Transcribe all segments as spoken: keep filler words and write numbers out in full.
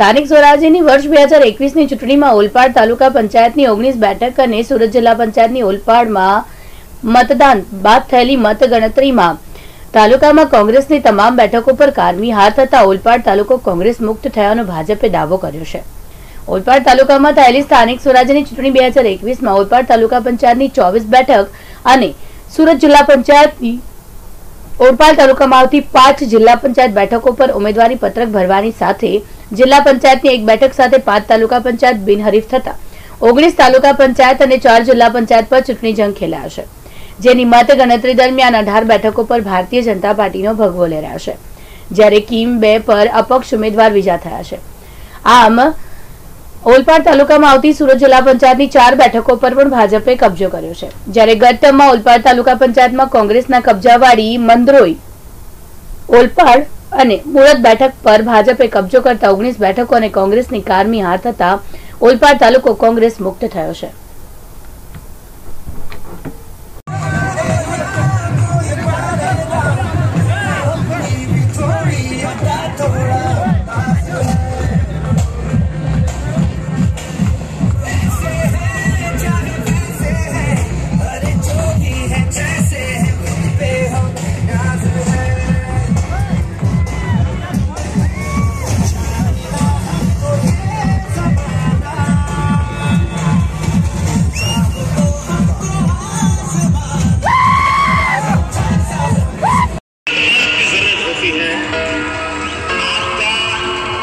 સ્થાનિક સ્વરાજ્યની વર્ષ બે હજાર એકવીસની ચૂંટણીમાં ઓલપાડ તાલુકા પંચાયતની ઓગણીસ બેઠક અને સુરત જિલ્લા પંચાયતની ઓલપાડમાં મતદાન બાદ થયેલી મતગણતરીમાં તાલુકામાં કોંગ્રેસની તમામ બેઠકો પર કારમી હાર થતા ઓલપાડ તાલુકો કોંગ્રેસ મુક્ત થયાનો ભાજપે દાવો કર્યો છે। ઓલપાડ તાલુકામાં થયેલી સ્થાનિક સ્વરાજ્યની ચૂંટણી બે હજાર એકવીસમાં ઓલપાડ તાલુકા પંચાયતની ચોવીસ બેઠક અને સુરત જિલ્લા પંચાયતની ઓલપાડ તાલુકામાં આવતી પાંચ જિલ્લા પંચાયત બેઠકો પર ઉમેદવારી પત્રક ભરવાની સાથે જિલ્લા પંચાયતની એક બેઠક સાથે પાંચ તાલુકા પંચાયત બિનહરીફ થતા ઓગણીસ તાલુકા પંચાયત અને ચાર જિલ્લા પંચાયત પર ચૂંટણી જંગ ખેલાયો છે, જેની મતગણતરી દરમિયાન અઢાર બેઠકો પર ભારતીય જનતા પાર્ટીનો ભગવો લહેરાયો છે, જ્યારે કીમ બે પર અપક્ષ ઉમેદવાર વિજય થયા છે। આમ ઓલપાડ તાલુકામાં આવતી સુરત જિલ્લા પંચાયતની ચાર બેઠકો પર પણ ભાજપે કબજો કર્યો છે, જ્યારે ગત ટર્મમાં ઓલપાડ તાલુકા પંચાયતમાં કોંગ્રેસના કબજાવાળી મંદરોઈ ઓલપાડ અને મુળદ બેઠક પર ભાજપે કબજો કરતા ઓગણીસ બેઠકો અને કોંગ્રેસની કારમી હાર થતા ઓલપાડ તાલુકો કોંગ્રેસ મુક્ત થયો છે।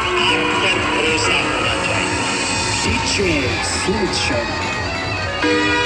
D J Suchar.